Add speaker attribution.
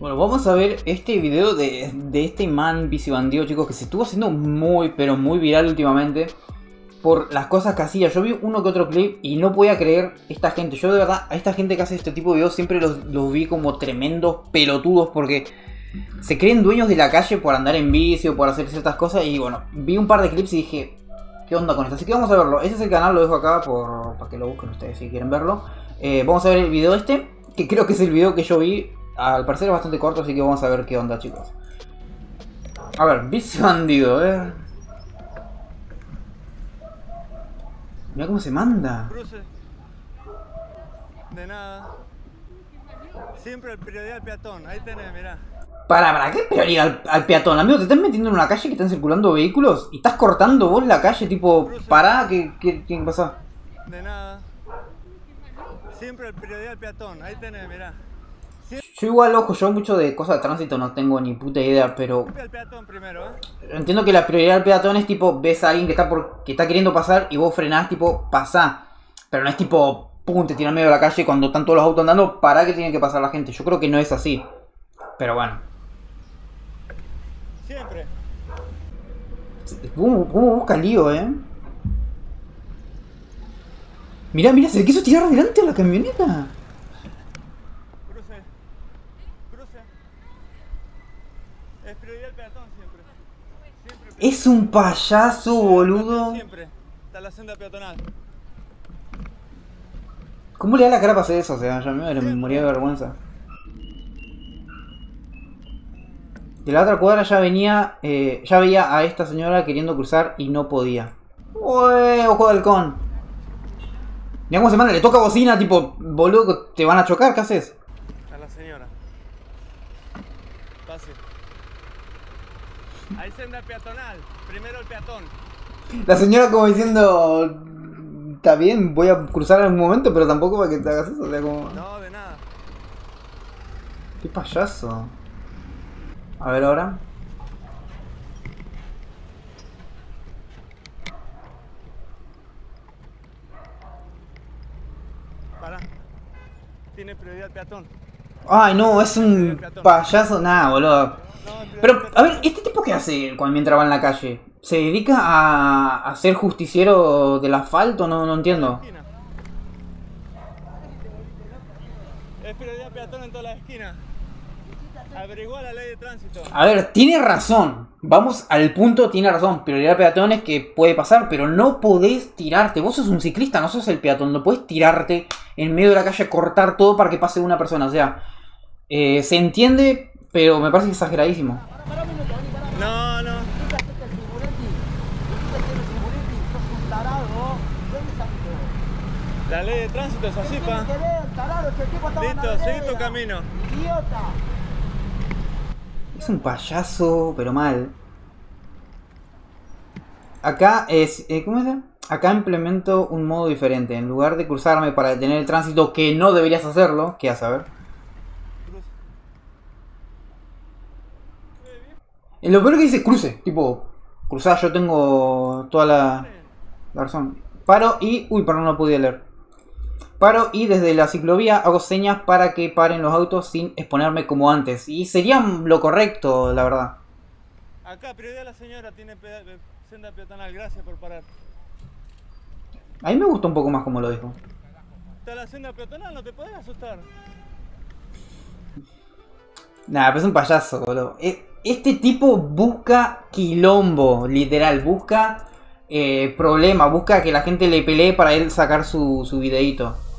Speaker 1: Bueno, vamos a ver este video de este man Bicibandido, chicos, que se estuvo haciendo muy, pero muy viral últimamente por las cosas que hacía. Yo vi uno que otro clip y no podía creer esta gente. Yo de verdad, a esta gente que hace este tipo de videos siempre los vi como tremendos pelotudos porque se creen dueños de la calle por andar en bici o por hacer ciertas cosas. Y bueno, vi un par de clips y dije, ¿qué onda con esto? Así que vamos a verlo. Ese es el canal, lo dejo acá para que lo busquen ustedes si quieren verlo. Vamos a ver el video este, que creo que es el video que yo vi. Al parecer es bastante corto, así que vamos a ver qué onda, chicos. A ver, Bicibandido, Mira cómo se manda.
Speaker 2: Cruce. De nada. Siempre el prioridad al peatón. Ahí tenés, mirá.
Speaker 1: ¿Para qué prioridad al peatón? Amigo, te estás metiendo en una calle que están circulando vehículos y estás cortando vos la calle, tipo, pará, ¿qué pasa?
Speaker 2: De nada. Siempre el prioridad al peatón. Ahí tenés, mirá.
Speaker 1: Yo igual, ojo, yo mucho de cosas de tránsito no tengo ni puta idea, pero
Speaker 2: Siempre el peatón primero,
Speaker 1: entiendo que la prioridad al peatón es tipo, ves a alguien que está queriendo pasar y vos frenás, tipo, pasá. Pero no es tipo, pum, te tiras en medio de la calle cuando están todos los autos andando, para que tiene que pasar la gente. Yo creo que no es así. Pero bueno.
Speaker 2: Siempre.
Speaker 1: ¿Cómo busca lío, Mirá, se quiso tirar adelante a la camioneta.
Speaker 2: Cruce. Cruce. Es prioridad al peatón siempre. Siempre
Speaker 1: Es un payaso, boludo.
Speaker 2: Siempre. Está la senda peatonal.
Speaker 1: ¿Cómo le da la cara para hacer eso? O sea, ya me moría de vergüenza. De la otra cuadra ya venía, ya veía a esta señora queriendo cruzar y no podía. ¡Ué! ¡Ojo de halcón! Mirá cómo se manda, le toca bocina, tipo, boludo, te van a chocar, ¿qué haces?
Speaker 2: A la señora. Pase. Hay senda peatonal. Primero el peatón.
Speaker 1: La señora como diciendo, está bien, voy a cruzar en algún momento, pero tampoco para que te hagas eso, o sea, como...
Speaker 2: No, de nada.
Speaker 1: Qué payaso. A ver ahora.
Speaker 2: Pará. Tiene prioridad el peatón.
Speaker 1: Ay, no, es un payaso. Nada, boludo. Pero, a ver, ¿este tipo qué hace mientras va en la calle? ¿Se dedica a ser justiciero del asfalto? No entiendo.
Speaker 2: Es prioridad peatón en todas las esquinas. Averigua la ley de tránsito.
Speaker 1: A ver, tiene razón. Vamos al punto, tiene razón. Prioridad peatón es que puede pasar, pero no podés tirarte. Vos sos un ciclista, no sos el peatón. No podés tirarte en medio de la calle, cortar todo para que pase una persona. O sea, se entiende, pero me parece exageradísimo.
Speaker 2: No, no. La ley de tránsito es así, pa. Listo, seguí tu camino.
Speaker 1: Es un payaso, pero mal. Acá es... ¿cómo es? Acá implemento un modo diferente. En lugar de cruzarme para detener el tránsito, que no deberías hacerlo. ¿Qué haces? A ver. Lo peor que dice cruce. Tipo, cruzar, yo tengo toda la razón. Paro y... Uy, perdón, no podía leer. Paro y desde la ciclovía hago señas para que paren los autos sin exponerme como antes. Y sería lo correcto, la verdad.
Speaker 2: Acá, prioridad la señora, tiene senda peatonal. Gracias por parar.
Speaker 1: A mí me gustó un poco más como lo dijo.
Speaker 2: Está la senda peatonal, no te podés asustar.
Speaker 1: Nah, pero es un payaso, boludo. Este tipo busca quilombo, literal. Busca problema, busca que la gente le pelee para él sacar su videíto.